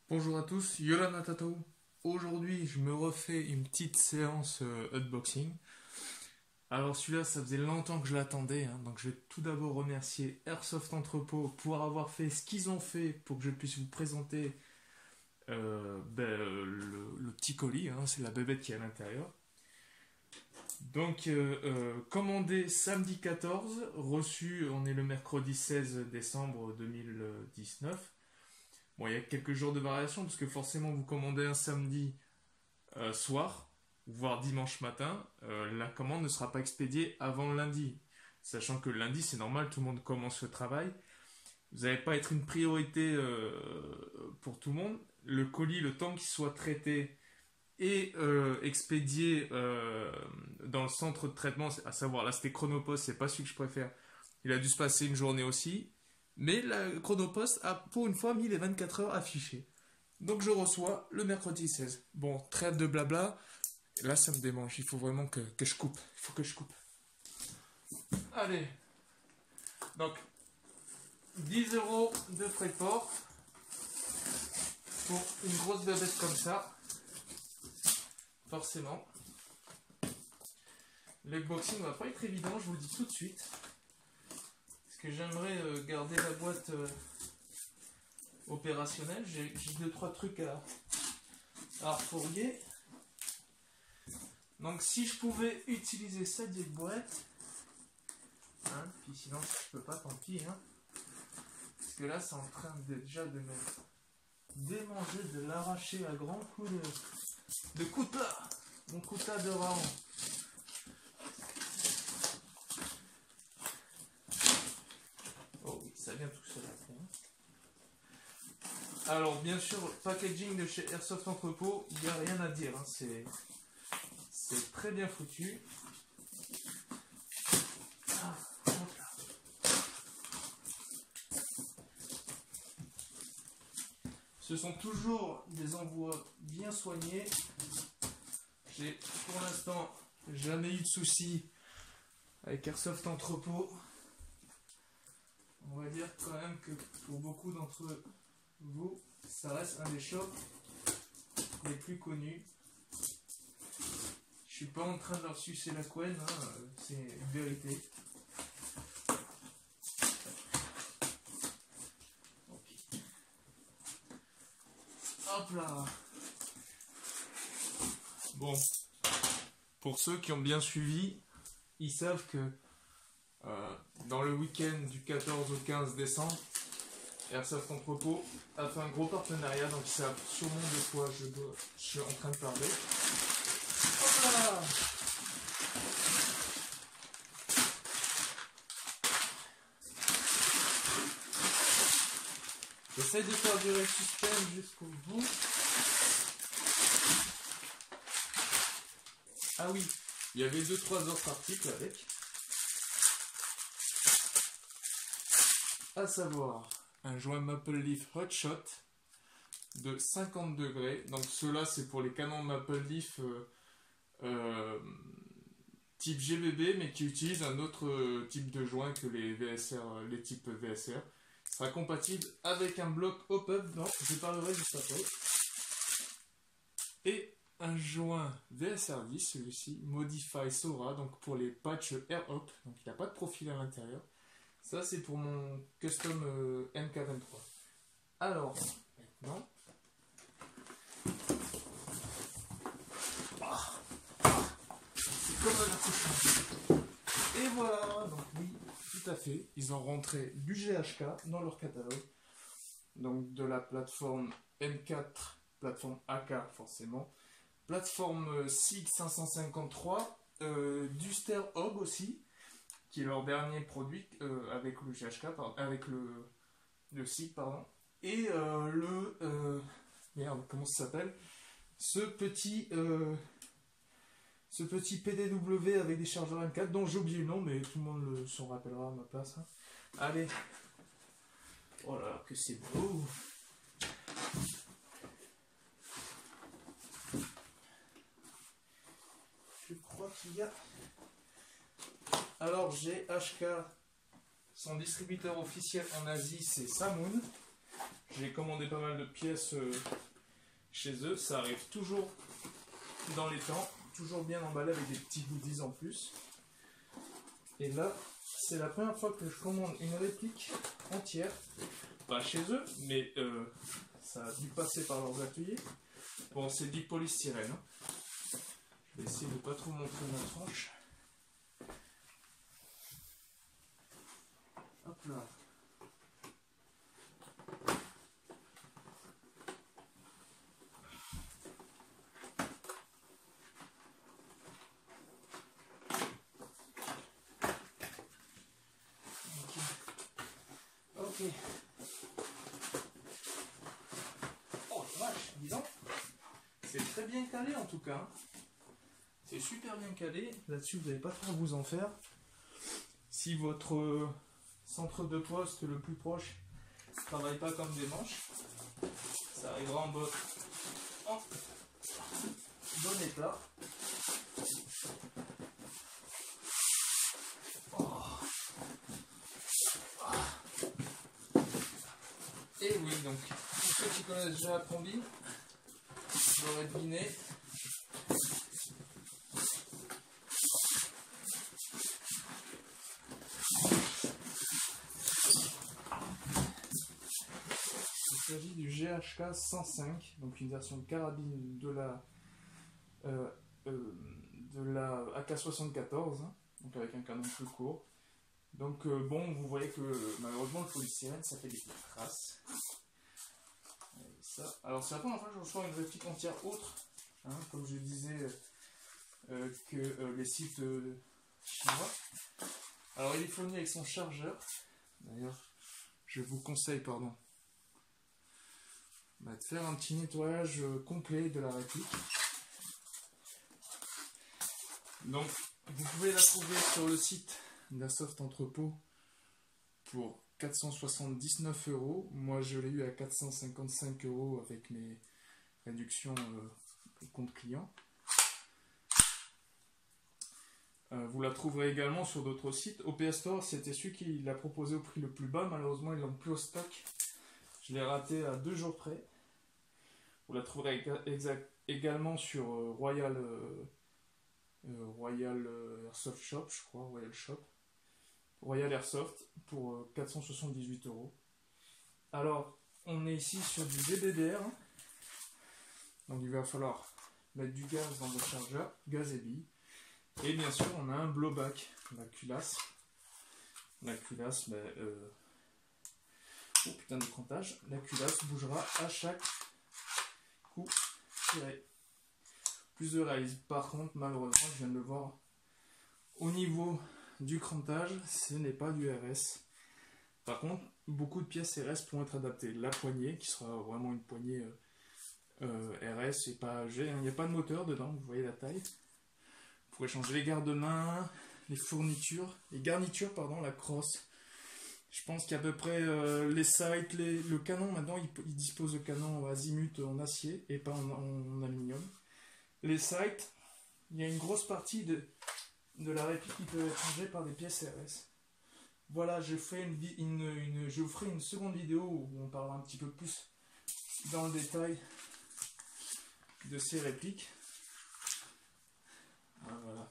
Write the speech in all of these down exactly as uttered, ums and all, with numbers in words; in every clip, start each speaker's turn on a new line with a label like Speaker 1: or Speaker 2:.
Speaker 1: Bonjour à tous, Yolana Tatao. Aujourd'hui, je me refais une petite séance euh, unboxing. Alors celui-là, ça faisait longtemps que je l'attendais, hein, donc je vais tout d'abord remercier Airsoft Entrepôt pour avoir fait ce qu'ils ont fait pour que je puisse vous présenter euh, ben, euh, le, le petit colis, hein, c'est la bébête qui est à l'intérieur. Donc euh, euh, commandé samedi quatorze, reçu, on est le mercredi seize décembre deux mille dix-neuf. Bon, il y a quelques jours de variation parce que forcément vous commandez un samedi euh, soir, voire dimanche matin, euh, la commande ne sera pas expédiée avant lundi. Sachant que lundi, c'est normal, tout le monde commence le travail. Vous n'allez pas être une priorité euh, pour tout le monde. Le colis, le temps qu'il soit traité et euh, expédié euh, dans le centre de traitement, à savoir là c'était Chronopost, c'est pas celui que je préfère. Il a dû se passer une journée aussi. Mais la Chronopost a pour une fois mis les vingt-quatre heures affichées. Donc je reçois le mercredi seize. Bon, trêve de blabla. Là, ça me démange. Il faut vraiment que, que je coupe. Il faut que je coupe. Allez. Donc, dix euros de frais de port pour une grosse bébête comme ça. Forcément. L'unboxing va pas être évident, je vous le dis tout de suite. Parce que j'aimerais euh, garder la boîte euh, opérationnelle. J'ai deux trois trucs à, à refourguer. Donc si je pouvais utiliser cette vieille boîte, hein, puis sinon si je peux pas, tant pis, hein, parce que là c'est en train de, déjà de me démanger, de l'arracher à grands coups de, de coutelas, mon coutelas de Raon. Oh oui, ça vient tout seul après. Hein. Alors bien sûr, packaging de chez Airsoft Entrepôt, il n'y a rien à dire, hein, c'est... C'est très bien foutu. Ah, ce sont toujours des envois bien soignés. J'ai pour l'instant jamais eu de soucis avec Airsoft Entrepôt. On va dire quand même que pour beaucoup d'entre vous, ça reste un des shops les plus connus. Je suis pas en train de leur sucer la couenne, hein, c'est une vérité. Okay. Hop là. Bon, pour ceux qui ont bien suivi, ils savent que euh, dans le week-end du quatorze au quinze décembre, Airsoft Entrepôt a fait un gros partenariat, donc c'est sûrement de quoi je, dois, je suis en train de parler. Hop J'essaie de faire durer le suspense jusqu'au bout. Ah oui, il y avait deux trois autres articles avec. À savoir, un joint Maple Leaf Hotshot de cinquante degrés. Donc ceux-là, c'est pour les canons Maple Leaf euh, euh, type G B B, mais qui utilisent un autre type de joint que les V S R, les types V S R. Il sera compatible avec un bloc Hop-Up, non, je parlerai juste après. Et un joint V S R dix, celui-ci, Modify Sora, donc pour les patchs Air Hop, donc il n'y a pas de profil à l'intérieur. Ça, c'est pour mon custom euh, M K vingt-trois. Alors, maintenant... Ah, c'est comme un accouchement. Et voilà, donc oui, tout à fait, ils ont rentré du G H K dans leur catalogue. Donc de la plateforme M quatre, plateforme A K forcément, plateforme SIG cinq cent cinquante-trois, euh, du Ster-Hog aussi, qui est leur dernier produit euh, avec le G H K, pardon, avec le, le SIG, pardon, et euh, le... Euh, merde, comment ça s'appelle? Ce petit... Euh, ce petit P D W avec des chargeurs M quatre, dont j'ai oublié le nom, mais tout le monde s'en rappellera à ma place. Hein. Allez. Oh là là, que c'est beau. Je crois qu'il y a... Alors, G H K, son distributeur officiel en Asie, c'est Samund. j'ai commandé pas mal de pièces euh, chez eux. Ça arrive toujours dans les temps, toujours bien emballé avec des petits goodies en plus. Et là, c'est la première fois que je commande une réplique entière. Pas chez eux, mais euh, ça a dû passer par leurs ateliers. Bon, c'est du polystyrène. Hein. Je vais essayer de ne pas trop montrer ma tranche. Hop là. Ok. Oh la vache, dis donc. C'est très bien calé en tout cas. C'est super bien calé. Là-dessus, vous n'avez pas trop à vous en faire. Si votre centre de poste le plus proche ne travaille pas comme des manches, ça arrivera en bon, en bon état. Oh. Et oui, donc, pour ceux qui connaissent déjà la combi, vous l'aurez deviné. Il s'agit du G H K cent cinq, donc une version de carabine de la, euh, euh, de la A K soixante-quatorze, hein, donc avec un canon plus court. Donc euh, bon, vous voyez que malheureusement le polystyrène ça fait des petites traces. Ça. Alors c'est la première fois que je reçois une réplique entière autre, hein, comme je disais, euh, que euh, les sites euh, chinois. Alors il est fourni avec son chargeur. D'ailleurs, je vous conseille, pardon, bah, de faire un petit nettoyage complet de la réplique. Donc, vous pouvez la trouver sur le site d'Airsoft Entrepôt pour quatre cent soixante-dix-neuf euros. Moi, je l'ai eu à quatre cent cinquante-cinq euros avec mes réductions euh, compte client. Euh, vous la trouverez également sur d'autres sites. O P S Store, c'était celui qui l'a proposé au prix le plus bas. Malheureusement, ils l'ont plus au stock. Je l'ai raté à deux jours près. Vous la trouverez exact, également sur euh, Royal, euh, euh, Royal euh, Airsoft Shop, je crois, Royal Shop. Royal Airsoft pour euh, quatre cent soixante-dix-huit euros. Alors, on est ici sur du G B B R. Donc il va falloir mettre du gaz dans le chargeur, gaz et billes. Et bien sûr, on a un blowback, la culasse. La culasse, ben, euh... oh putain de crantage. La culasse bougera à chaque coup tiré. Plus de rails. Par contre, malheureusement, je viens de le voir, au niveau du crantage, ce n'est pas du R S. Par contre, beaucoup de pièces R S pourront être adaptées. La poignée, qui sera vraiment une poignée euh, euh, R S, et pas G. Il n'y a pas de moteur dedans, vous voyez la taille. Vous pourrez changer les garde-mains, les fournitures, les garnitures, pardon, la crosse. Je pense qu'à peu près euh, les sights, les, le canon, maintenant, il, il dispose de canon azimut en acier et pas en, en, en aluminium. Les sights, il y a une grosse partie de, de la réplique qui peut être changée par des pièces R S. Voilà, je, ferai une, une, une, je vous ferai une seconde vidéo où on parlera un petit peu plus dans le détail de ces répliques. Voilà.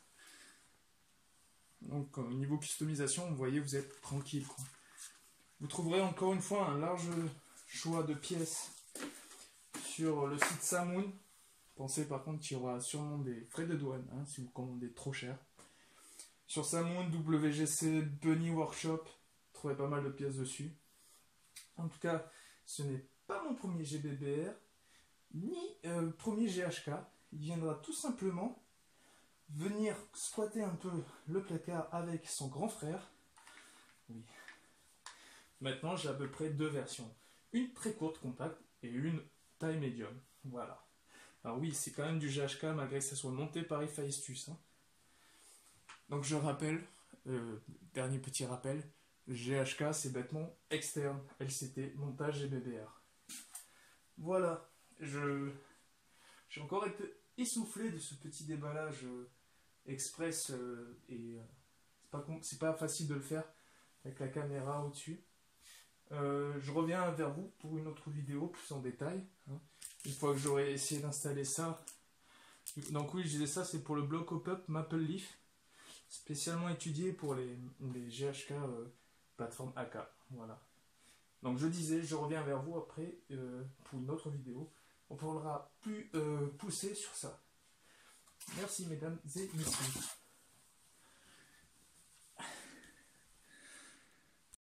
Speaker 1: Donc au niveau customisation, vous voyez, vous êtes tranquille, quoi. Vous trouverez encore une fois un large choix de pièces sur le site Samoun. Pensez par contre qu'il y aura sûrement des frais de douane, hein, si vous commandez trop cher. Sur Samoun, W G C, Bunny Workshop, vous trouverez pas mal de pièces dessus. En tout cas, ce n'est pas mon premier G B B R, ni euh, premier G H K. Il viendra tout simplement venir squatter un peu le placard avec son grand frère. Oui. Maintenant, j'ai à peu près deux versions. Une très courte compacte et une taille médium. Voilà. Alors oui, c'est quand même du G H K malgré que ça soit monté par Hephaestus. Hein. Donc je rappelle, euh, dernier petit rappel, G H K c'est bêtement externe, L C T, montage G B B R. Voilà, je j'ai encore été essoufflé de ce petit déballage euh, express euh, et euh, c'est pas, c'est pas facile de le faire avec la caméra au-dessus. Euh, je reviens vers vous pour une autre vidéo plus en détail, hein, une fois que j'aurai essayé d'installer ça. Donc oui, je disais ça, c'est pour le bloc pop-up Maple Leaf, spécialement étudié pour les, les G H K euh, plateforme A K. Voilà. Donc je disais, je reviens vers vous après euh, pour une autre vidéo. On parlera plus euh, poussé sur ça. Merci mesdames et messieurs.